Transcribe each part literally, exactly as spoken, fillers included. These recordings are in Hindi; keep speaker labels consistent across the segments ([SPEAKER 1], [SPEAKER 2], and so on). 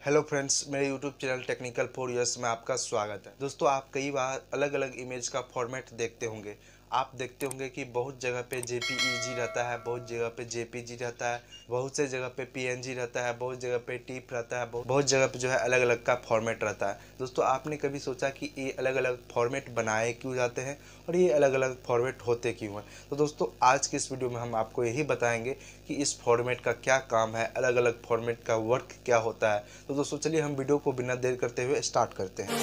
[SPEAKER 1] हेलो फ्रेंड्स, मेरे YouTube channel technical four years में आपका स्वागत है। दोस्तों, आप कई बार अलग अलग इमेज का फॉर्मेट देखते होंगे। आप देखते होंगे कि बहुत जगह पे जेपीईजी रहता है, बहुत जगह पे जेपीजी रहता है, बहुत से जगह पे पीएनजी रहता है, बहुत जगह पे टिप रहता है, बहुत जगह पे जो है अलग अलग का फॉर्मेट रहता है। दोस्तों, आपने कभी सोचा कि ये अलग अलग फॉर्मेट बनाए क्यों जाते हैं और ये अलग अलग फॉर्मेट होते क्यों हैं? तो दोस्तों, आज की इस वीडियो में हम आपको यही बताएंगे कि इस फॉर्मेट का क्या काम है, अलग अलग फॉर्मेट का वर्क क्या होता है। तो दोस्तों, चलिए हम वीडियो को बिना देर करते हुए स्टार्ट करते हैं।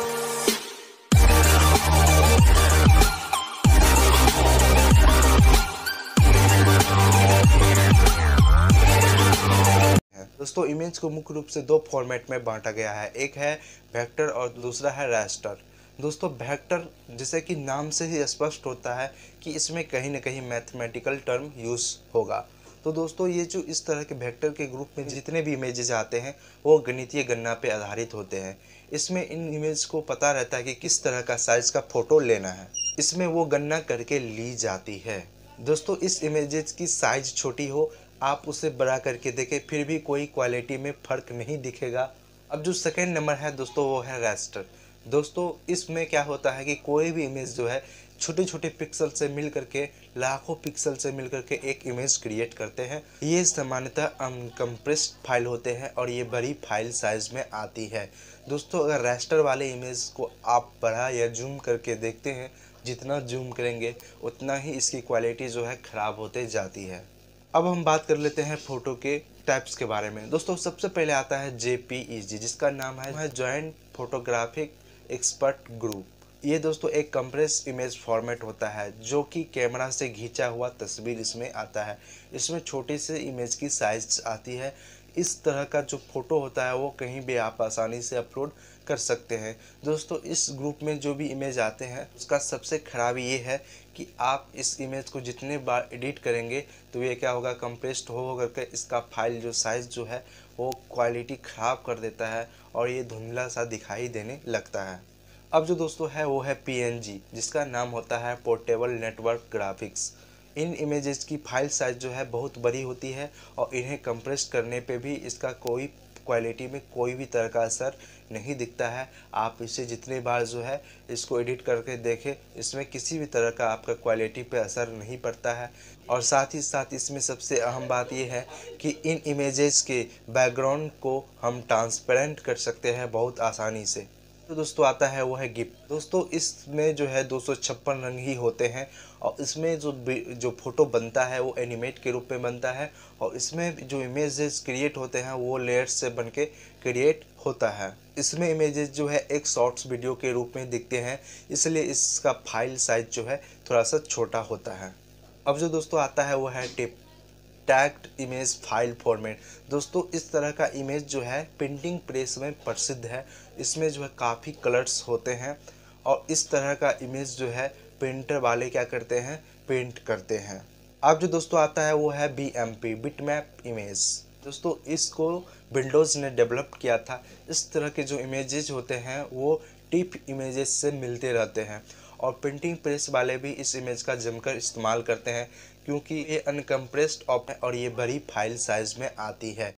[SPEAKER 1] दोस्तों, इमेज को मुख्य रूप से दो फॉर्मेट में बांटा गया है। एक है वेक्टर और दूसरा है रास्टर। दोस्तों, वेक्टर जैसे कि नाम से ही स्पष्ट होता है कि इसमें कहीं ना कहीं मैथमेटिकल टर्म यूज होगा। तो दोस्तों, ये जो इस तरह के वेक्टर के ग्रुप में जितने भी इमेजेस आते हैं वो गणितीय गणना पे आधारित होते हैं। इसमें इन इमेज को पता रहता है कि किस तरह का साइज का फोटो लेना है, इसमें वो गणना करके ली जाती है। दोस्तों, इस इमेजेस की साइज छोटी हो, आप उसे बड़ा करके देखें, फिर भी कोई क्वालिटी में फ़र्क नहीं दिखेगा। अब जो सेकेंड नंबर है दोस्तों, वो है रास्टर। दोस्तों, इसमें क्या होता है कि कोई भी इमेज जो है छोटे छोटे पिक्सल से मिल करके, लाखों पिक्सल से मिल करके एक इमेज क्रिएट करते हैं। ये सामान्यतः अनकम्प्रेस्ड फाइल होते हैं और ये बड़ी फाइल साइज में आती है। दोस्तों, अगर रास्टर वाले इमेज को आप बड़ा या जूम करके देखते हैं, जितना जूम करेंगे उतना ही इसकी क्वालिटी जो है ख़राब होते जाती है। अब हम बात कर लेते हैं फ़ोटो के टाइप्स के बारे में। दोस्तों, सबसे पहले आता है जेपीईजी, जिसका नाम है जॉइंट फोटोग्राफिक एक्सपर्ट ग्रुप। ये दोस्तों एक कंप्रेस इमेज फॉर्मेट होता है जो कि कैमरा से खींचा हुआ तस्वीर इसमें आता है। इसमें छोटी सी इमेज की साइज आती है। इस तरह का जो फोटो होता है वो कहीं भी आप आसानी से अपलोड कर सकते हैं। दोस्तों, इस ग्रुप में जो भी इमेज आते हैं उसका सबसे खराबी ये है कि आप इस इमेज को जितने बार एडिट करेंगे तो ये क्या होगा, कंप्रेस्ड हो करके इसका फाइल जो साइज़ जो है वो क्वालिटी ख़राब कर देता है और ये धुंधला सा दिखाई देने लगता है। अब जो दोस्तों है वो है पीएनजी, जिसका नाम होता है पोर्टेबल नेटवर्क ग्राफिक्स। इन इमेजेस की फाइल साइज जो है बहुत बड़ी होती है और इन्हें कंप्रेस करने पे भी इसका कोई क्वालिटी में कोई भी तरह का असर नहीं दिखता है। आप इसे जितने बार जो है इसको एडिट करके देखें, इसमें किसी भी तरह का आपका क्वालिटी पे असर नहीं पड़ता है। और साथ ही साथ इसमें सबसे अहम बात यह है कि इन इमेजेस के बैकग्राउंड को हम ट्रांसपेरेंट कर सकते हैं बहुत आसानी से। तो दोस्तों आता है वो है गिफ। दोस्तों, इसमें जो है दो सौ छप्पन रंग ही होते हैं और इसमें जो जो फोटो बनता है वो एनिमेट के रूप में बनता है और इसमें जो इमेजेस क्रिएट होते हैं वो लेयर्स से बन के क्रिएट होता है। इसमें इमेजेस जो है एक शॉर्ट्स वीडियो के रूप में दिखते हैं, इसलिए इसका फाइल साइज जो है थोड़ा सा छोटा होता है। अब जो दोस्तों आता है वो है TIFF tagged image file format. दोस्तों, इस तरह का इमेज जो है प्रिंटिंग प्रेस में प्रसिद्ध है। इसमें जो है काफ़ी कलर्स होते हैं और इस तरह का इमेज जो है प्रिंटर वाले क्या करते हैं, प्रिंट करते हैं। अब जो दोस्तों आता है वो है बीएमपी बिटमैप इमेज। दोस्तों, इसको विंडोज़ ने डेवलप किया था। इस तरह के जो इमेजेस होते हैं वो टिप इमेजेस से मिलते रहते हैं और प्रिंटिंग प्रेस वाले भी इस इमेज का जमकर इस्तेमाल करते हैं क्योंकि ये अनकम्प्रेस्ड और ये बड़ी फाइल साइज में आती है।